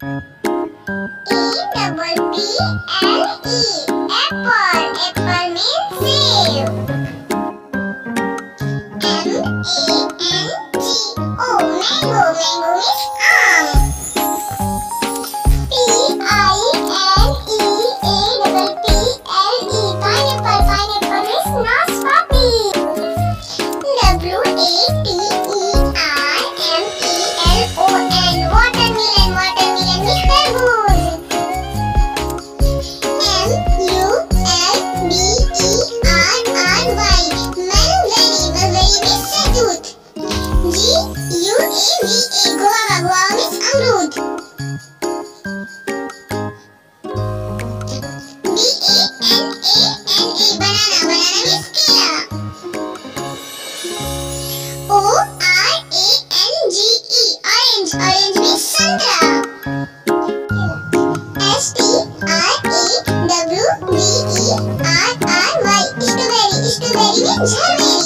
Apple. Apple means save. M-A-N-G-O. Mango. Mango means arm. P-I-N-E-A-P-P-L-E. Pineapple. Pineapple means nose puppy. W-A-T-E-R-M-E-L-O-N. Watermelon. Watermelon means tarboos. M-U-L-B-E-R-R-Y. Mulberry. Mulberry means sedut. G-U-A-V-A. Guava. Guava means amrud. B-A-N-A-N-A. Banana. Banana means kila. O-R-A-N-G-E. Orange. Orange means santra. S-T-R-A-W-B-E-R-R-Y. Strawberry. Strawberry means cherry.